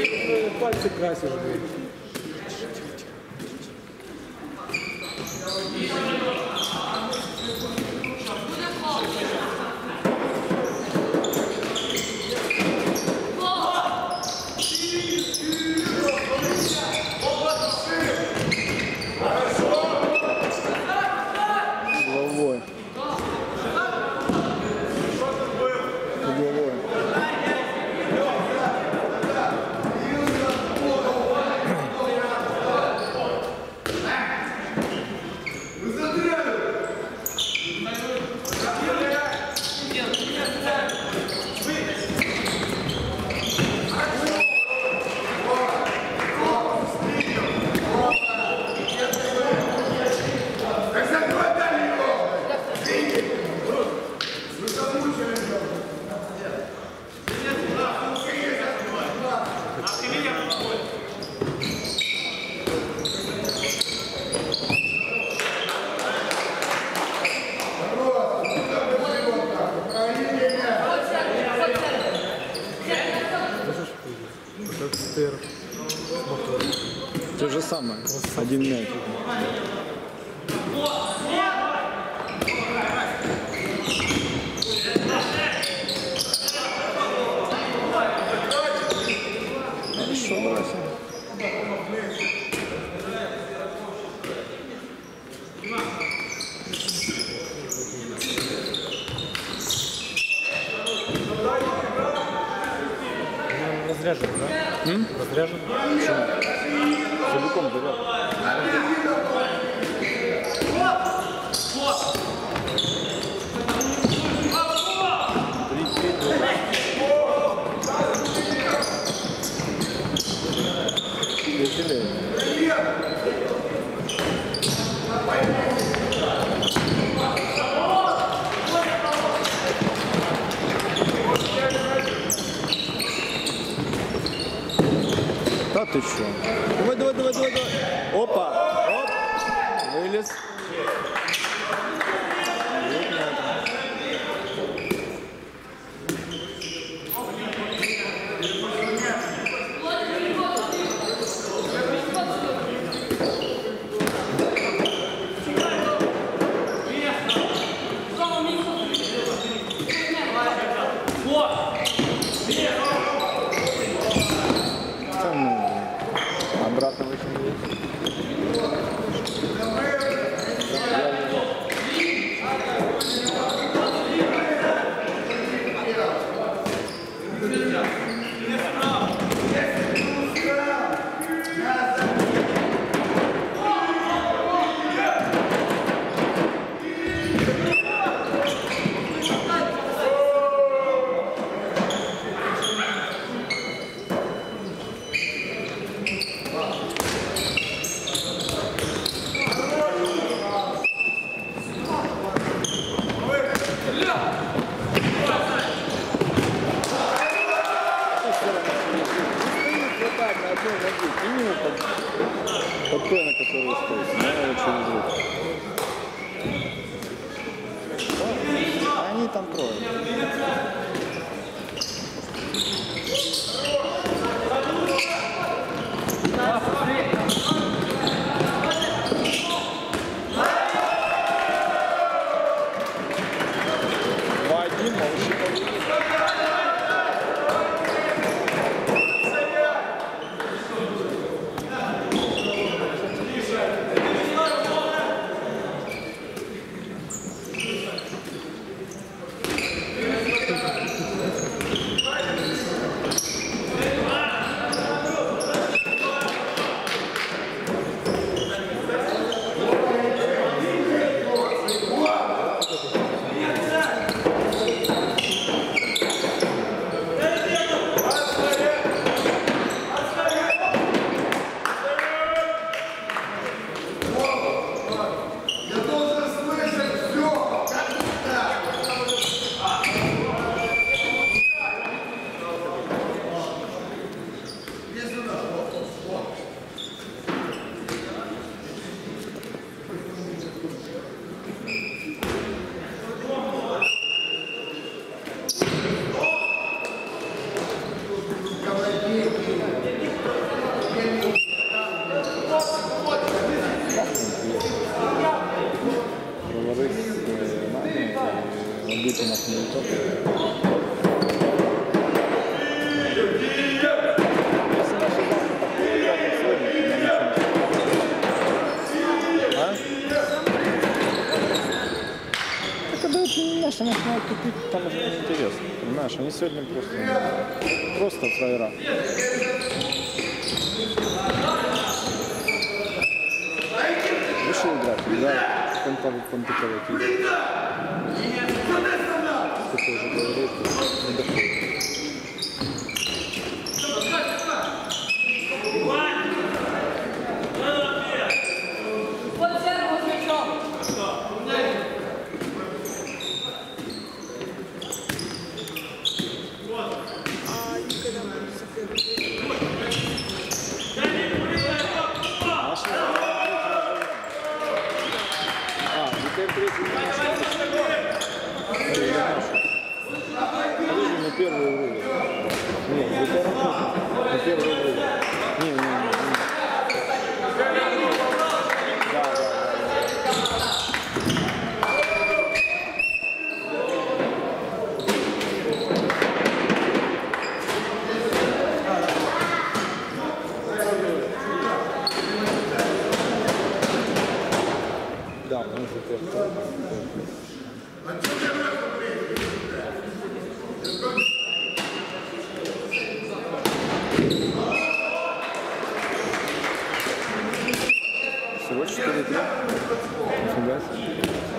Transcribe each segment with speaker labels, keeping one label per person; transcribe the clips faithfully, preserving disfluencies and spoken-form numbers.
Speaker 1: Пальцы красишь, блин.
Speaker 2: Головой. Головой. То же самое. Один мяч. Хорошо, бросил.
Speaker 1: Разряжен, да?
Speaker 2: М?
Speaker 1: Разряжен?
Speaker 2: Целиком заряд. Веселее. Да ты что? Давай, давай, давай, давай, давай. Опа! Оп! Вылез. Обратно выкинули. Под той, на которой стоит. Ну, очень звук. Они там трое. Два-один, малыши. руки нас не летят. Если наши банки такое играть, как сегодня, то нам ничего не а? Так когда вот наши начинают тупить, там уже не интересно. Понимаешь, они сегодня просто, просто фраера. Вышел играть, да, понтыковать игры. Что ты уже говоришь, не доходит. Первый уровень. Нет, не первый уровень. Не первый уровень. Не, не, не. Да, да, да. Да, он запер. Всего четыре три. Нифига себе.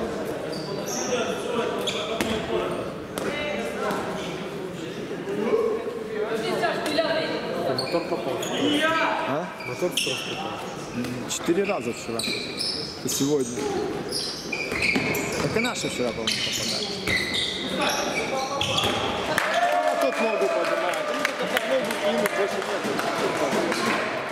Speaker 1: Мотор попал.
Speaker 2: А?
Speaker 1: Мотор просто попал.
Speaker 2: Четыре раза вчера. И сегодня. Так и наши вчера, по-моему, попадали. А тут ногу поднимают. Ну, только ногу кинуть больше нет.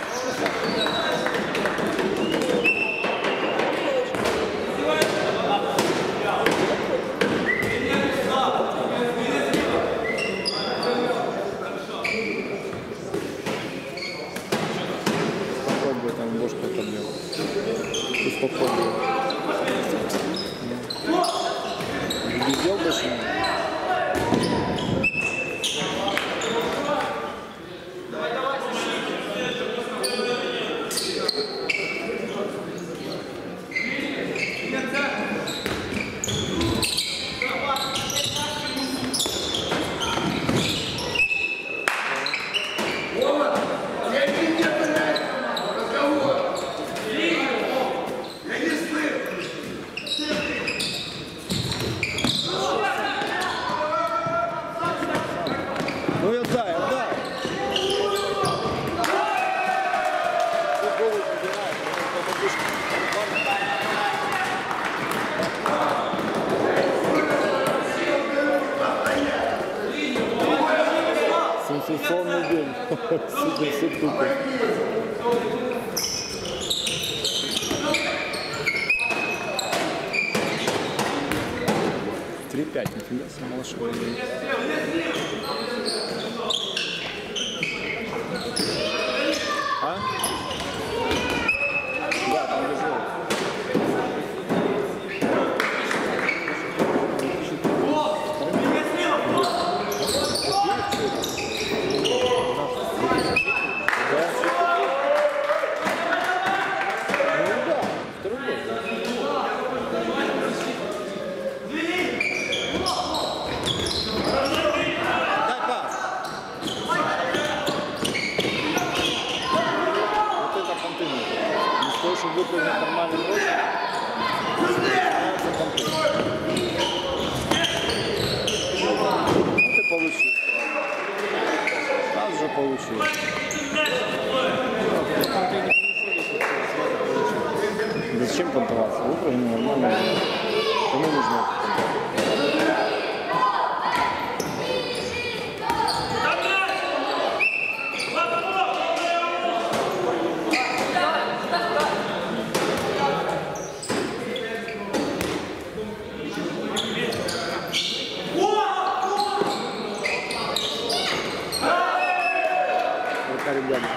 Speaker 2: Попробуй там ложку отобьем. Успокойно. Видел больше? Ну и отдай, отдай. Ты голову подбираешь, это подушка. Сенсационный день. Супер, все тупо. три пять, нифига себе, малышка. А? Да, там лежит. Чтобы выполнить нормальный брос, ну ты получил. Сразу же получил. Зачем понтоваться? Выполнил нормально. Кому нужно это? Ребята.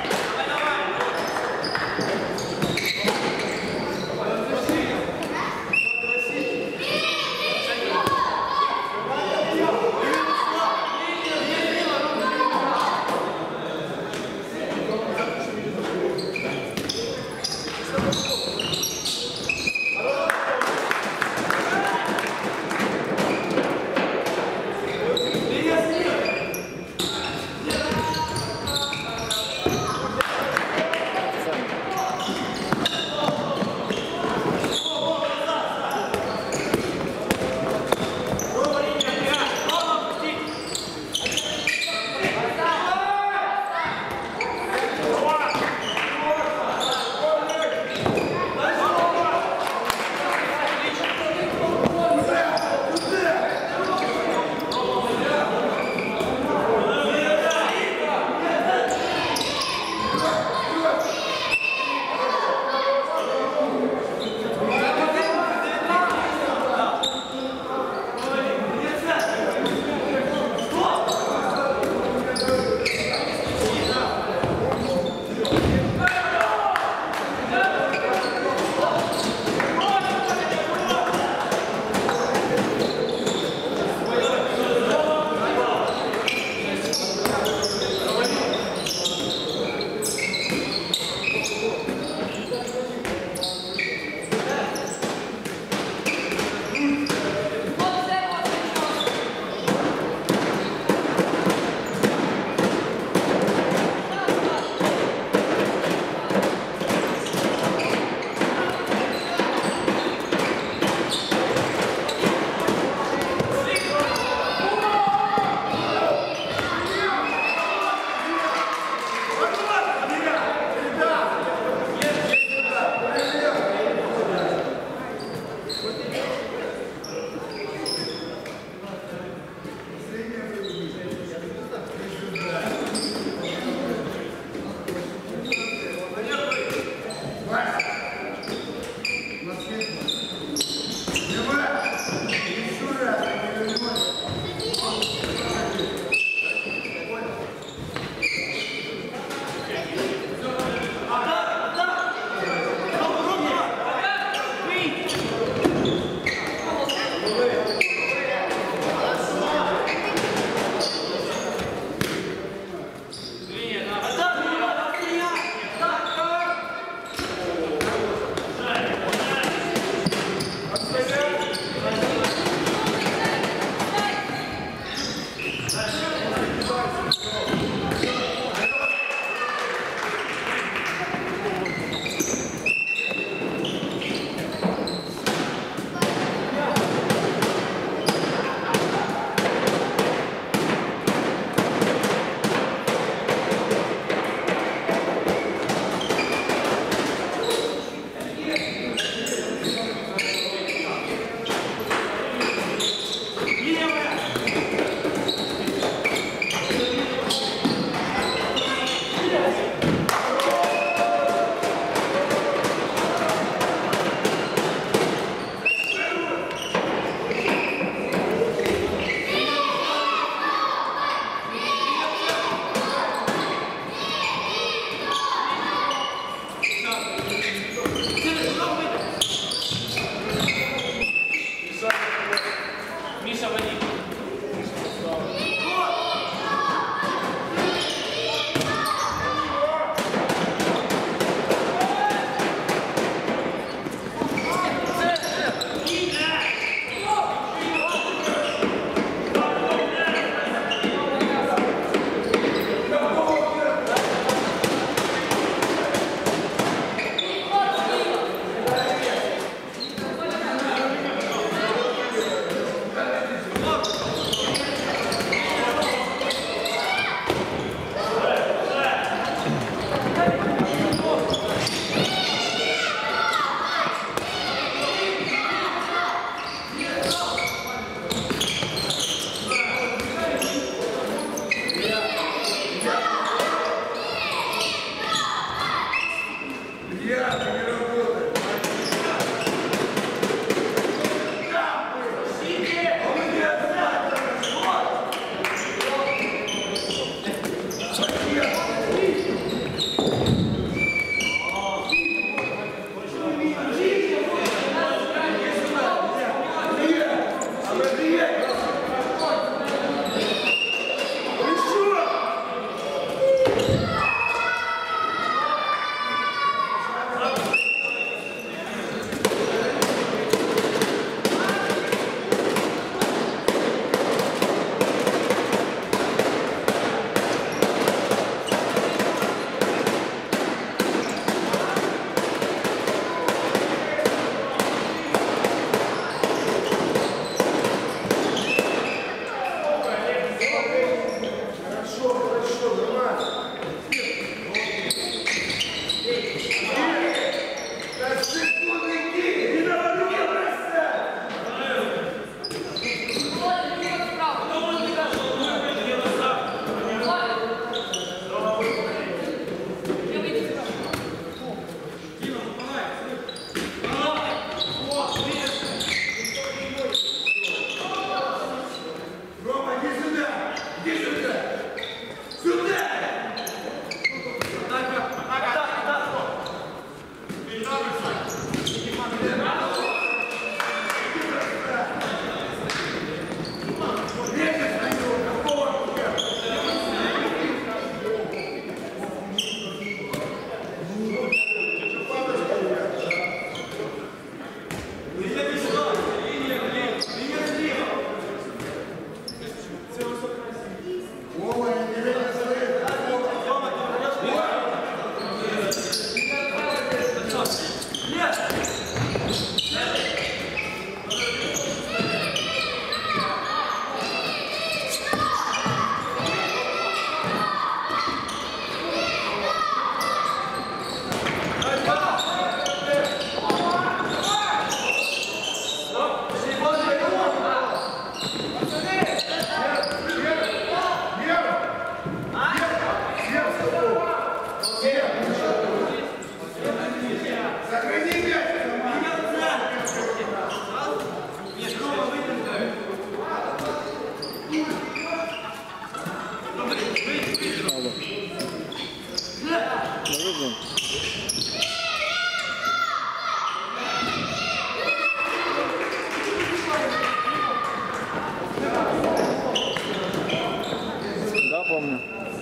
Speaker 2: помню.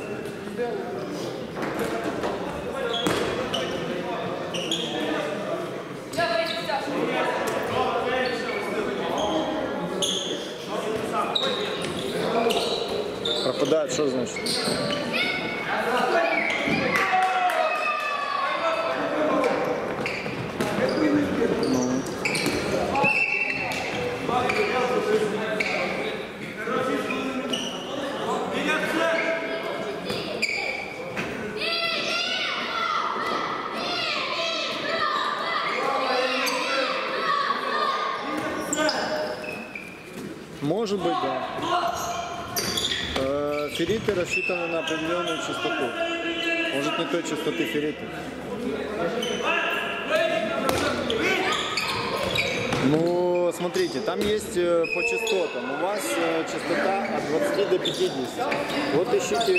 Speaker 2: Пропадает, что значит? Ну. Может быть, да. Э, ферриты рассчитаны на определенную частоту. Может, не той частоты ферриты. Ну, смотрите, там есть по частотам. У вас частота от двадцати до пятидесяти. Вот ищите...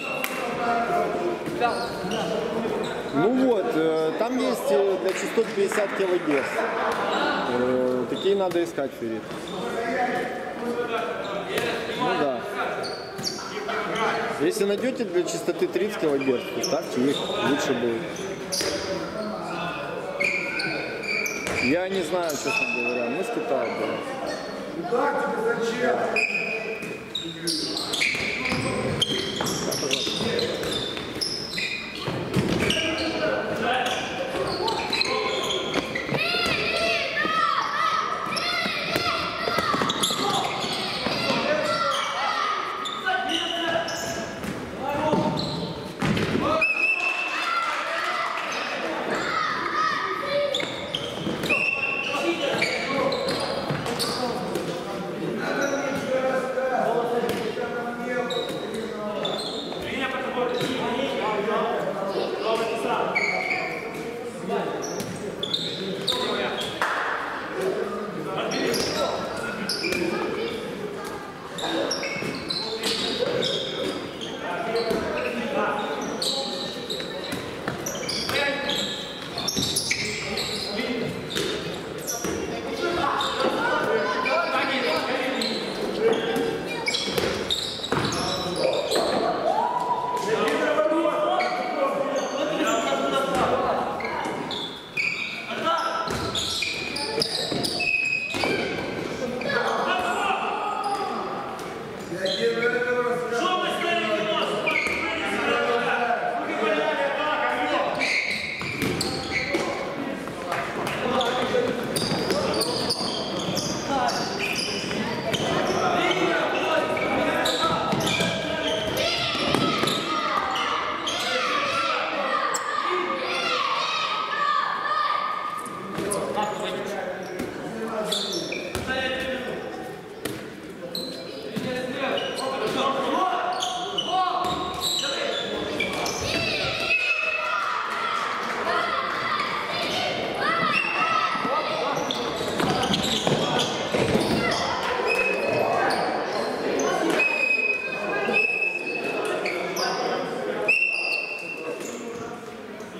Speaker 2: Ну вот, там есть для частот пятьдесят килогерц. Такие надо искать ферриты. Ну да. Если найдете для частоты тридцать килогерц, то ставьте их, лучше будет. Я не знаю, честно говоря, мы с Китая были.
Speaker 3: Куда тебе зачем?
Speaker 4: Меня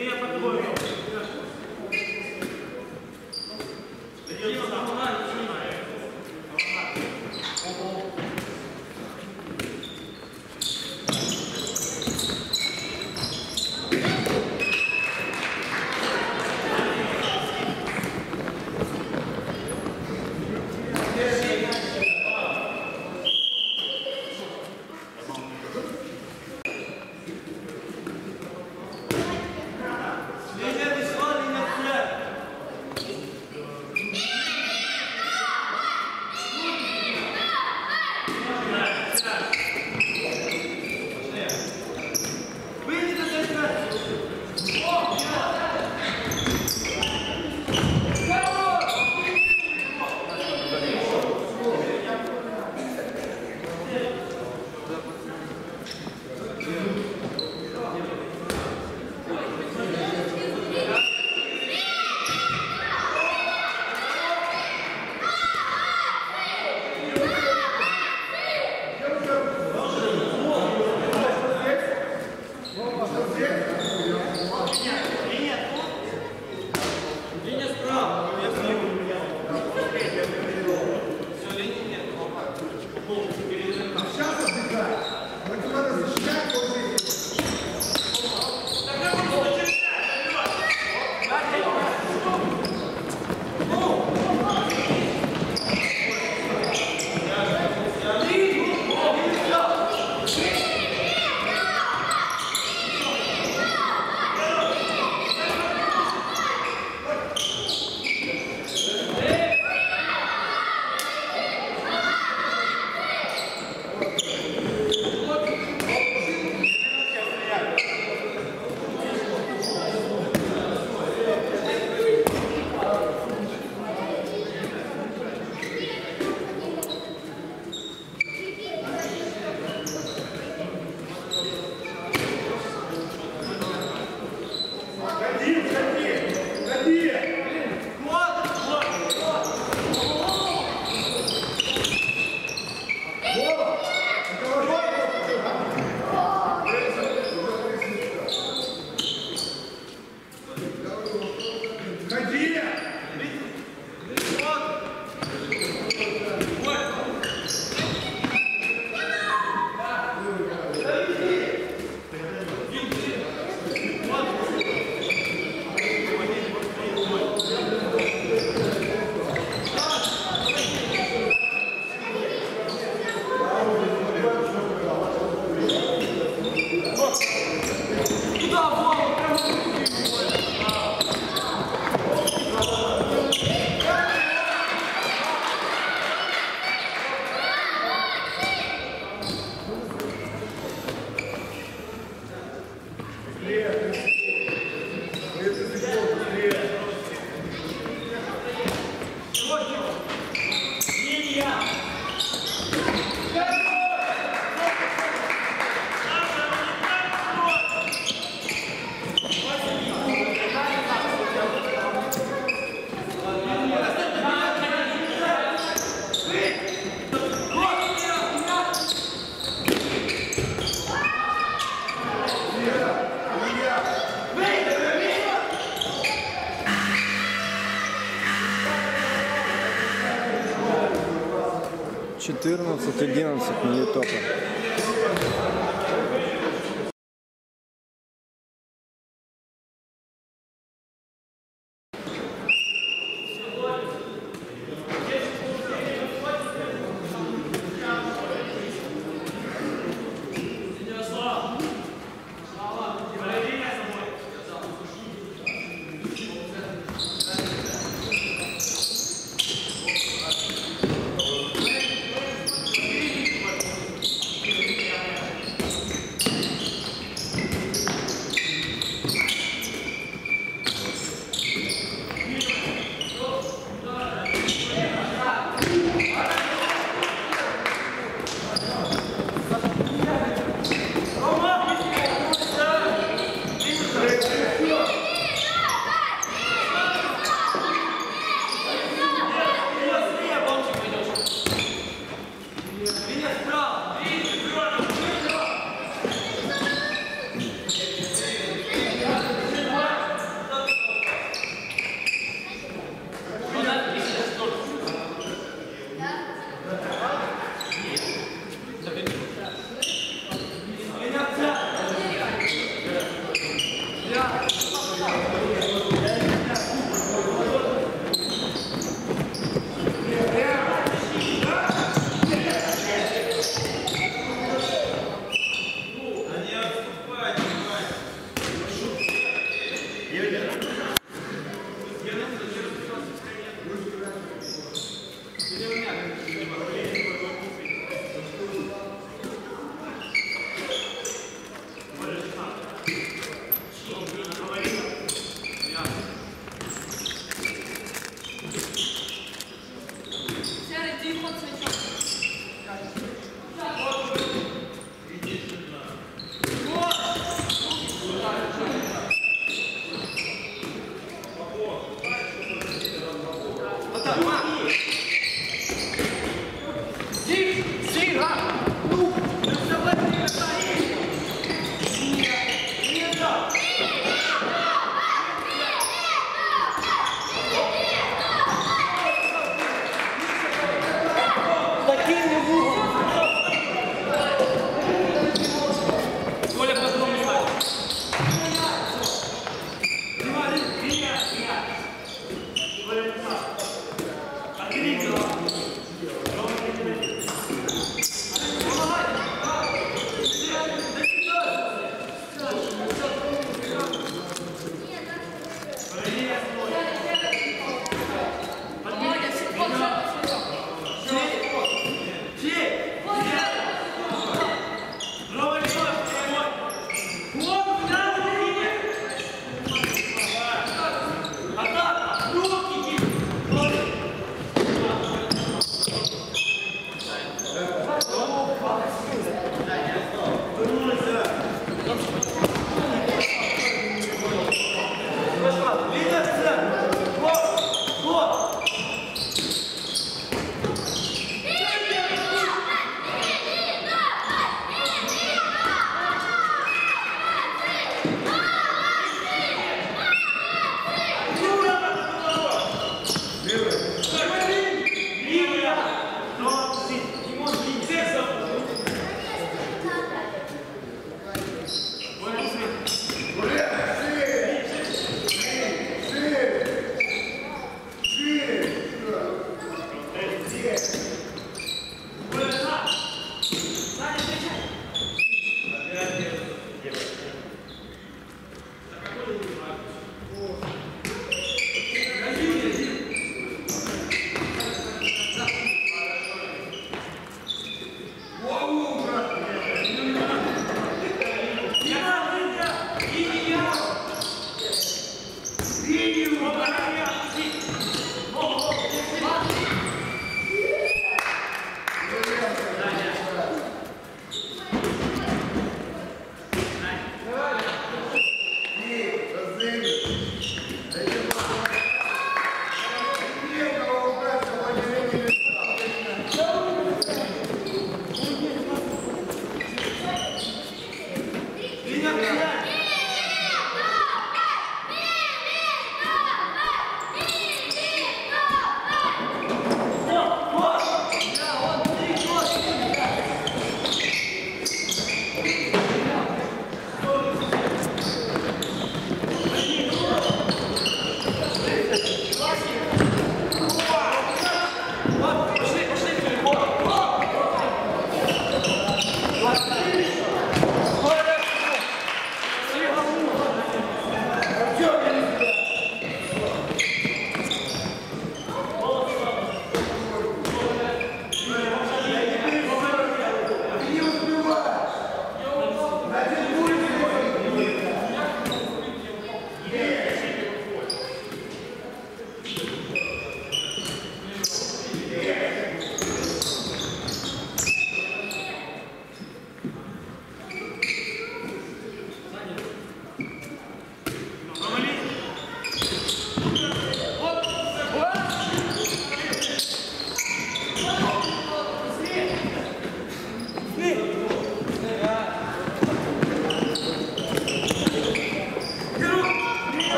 Speaker 2: четырнадцать одиннадцать на Ютопе.
Speaker 3: Thank you.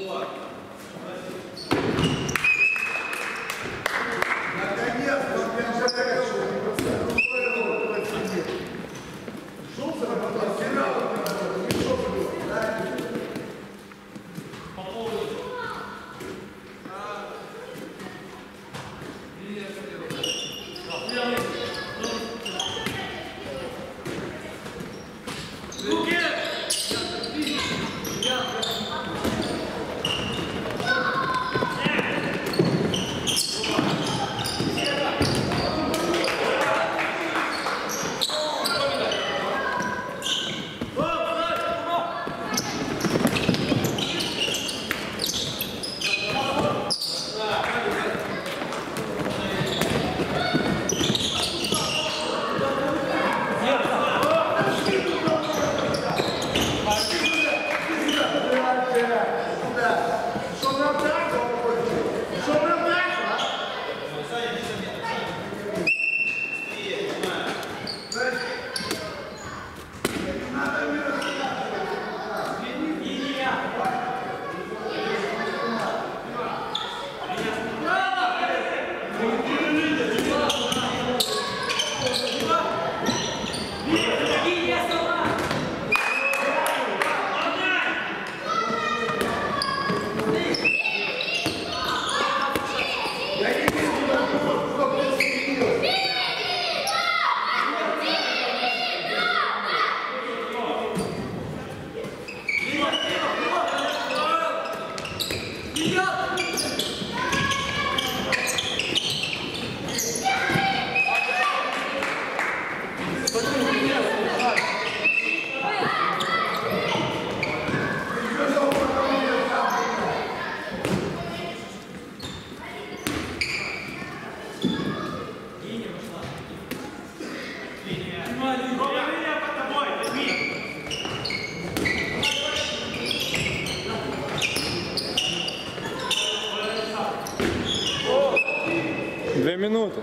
Speaker 2: Две минуты.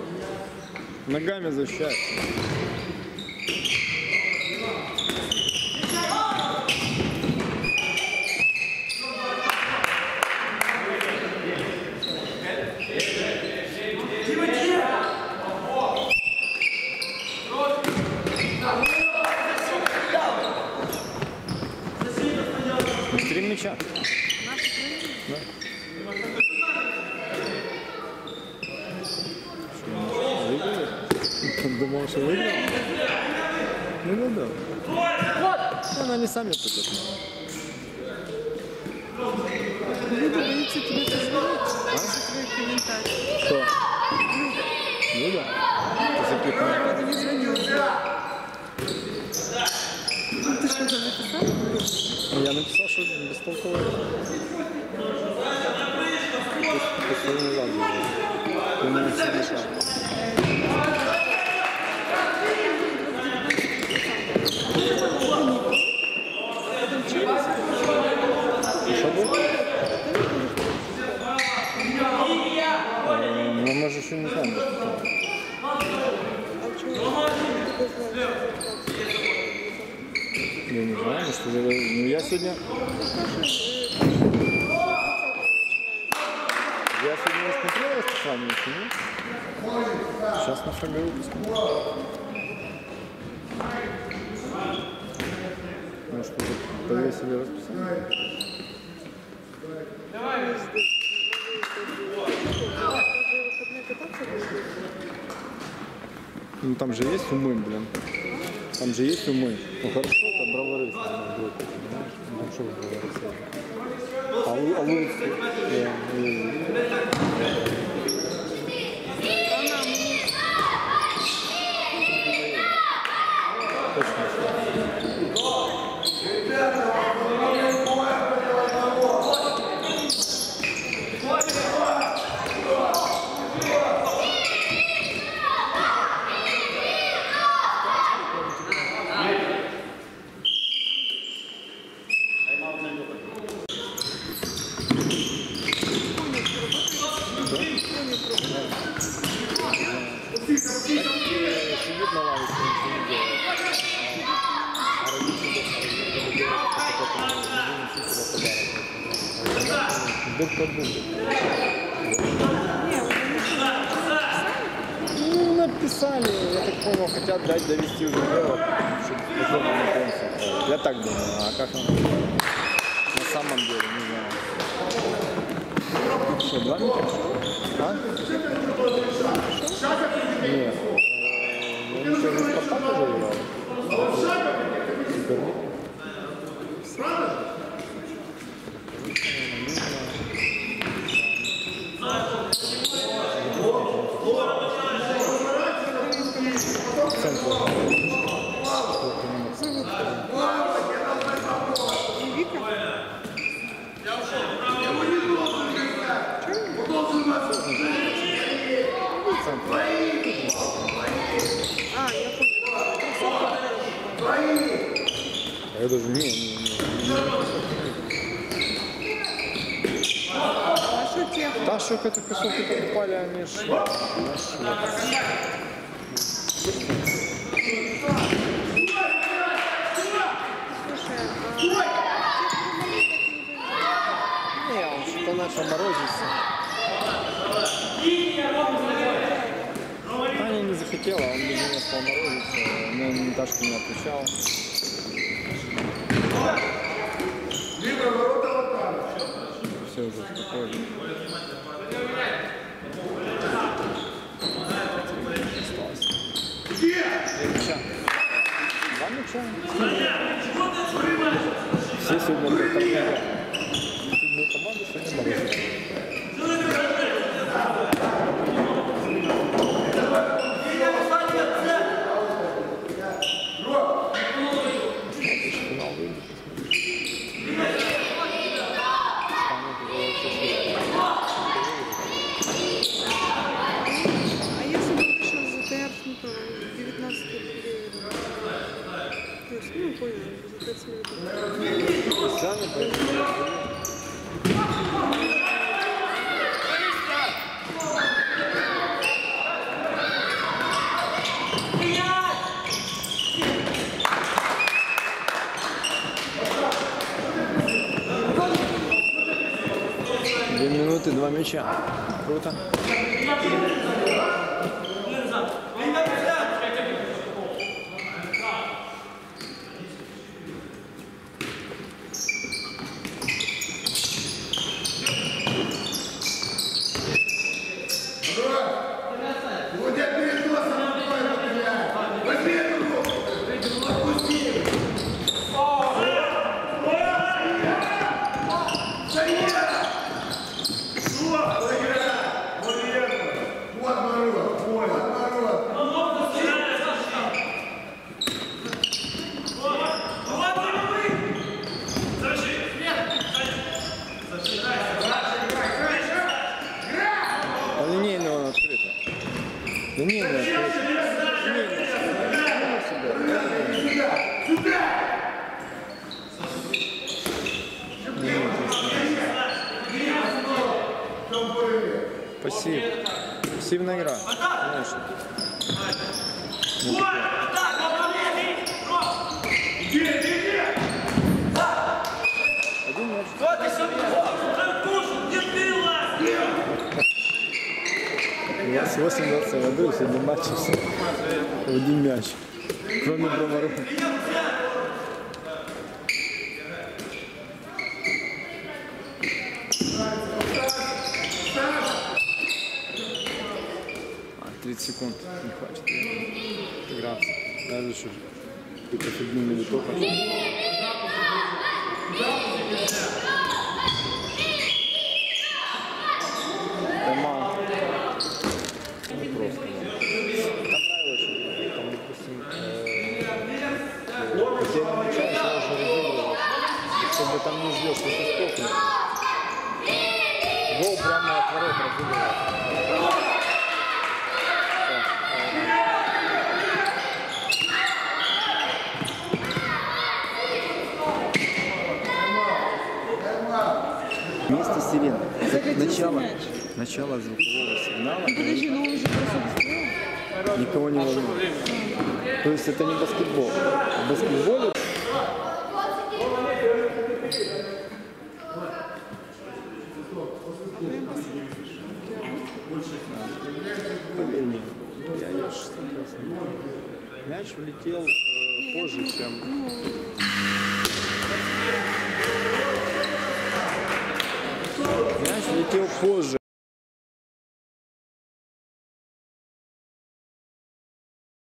Speaker 2: Ногами защищать. Три мяча. Да. Думал, что выиграл? Ну, ну, да. Ну, они сами пойдут.
Speaker 4: Люди боятся тебе позвонить за твой комментарий.
Speaker 2: Кто? Люда? Ты
Speaker 4: Правда, не звонил. Ну, ты что там написал?
Speaker 2: Я написал, что бестолково. Просто не ладно. Ты меня все мешал. Но мы же еще не знаем. Я не знаю, что я... Ну, я сегодня... Я сегодня не смотрел расписание, нет? Сейчас на шаговую посмотрю. Может, уже повесили расписание? Ну там же есть умы, блин. Там же есть умы. Ну хорошо, это бравары будет, понимаешь? Ну там что бравары? А лу, а лучше. Ждать подумать.
Speaker 4: Не, вот они что,
Speaker 2: Ну, написали, я так понял, хотят дать довести уже дело, чтобы потом на конце. Я так думаю, а как он на самом деле, не знаю. Что, два мяча? А? Нет. Он еще за Спартак уже играл. Суперлиг.
Speaker 4: А, я понял.
Speaker 2: Я даже не, не, не.
Speaker 4: А что тех?
Speaker 2: Та, що эту кроссовки покупали, они ж...
Speaker 4: Слушай,
Speaker 2: Не, он что-то начал морозиться. Таня не захотела, он без нее стал морозиться. Но Наташка не отвечал. Все уже успокоили. Осталось. Два мяча. Все сегодня как так. Сильные команды сегодня морозятся.
Speaker 4: а если бы вышел за ТР, ну, то девятнадцать рублей, то есть, ну, понял, за пять минут.
Speaker 2: Сами поэтому. Две минуты, два мяча. Круто.
Speaker 3: Вот я перед носом рукой потеряю. Возьми эту руку. Отпусти. Вот мороз. Вот мороз.
Speaker 2: А линейный он открытый. Линейный открытый. Линейный Пассив. Пассивная игра. Конечно. Ну, один мяч. У нас восемнадцатого году сегодня матч в один мяч. Кроме Броваров. тридцать секунд не хватит играться. Даже что какой-то фигню на литок. Тайм-аут. Ну, просто. Там правило очень. Там, допустим, потеря мяча и сразу же разыгрываешь. Чтобы там не сбил свисток. Гол прямо от ворот разыгрываешь. Вместе сирен. Начало, начало звукового сигнала.
Speaker 4: Ну, подожди, ну он же просто быстрее.
Speaker 2: Никого не волнует. То есть это не баскетбол. В баскетболе
Speaker 4: А прям посмотри.
Speaker 2: Блин, я я ж согласен. Мяч влетел э, позже, чем... Мяч влетел позже.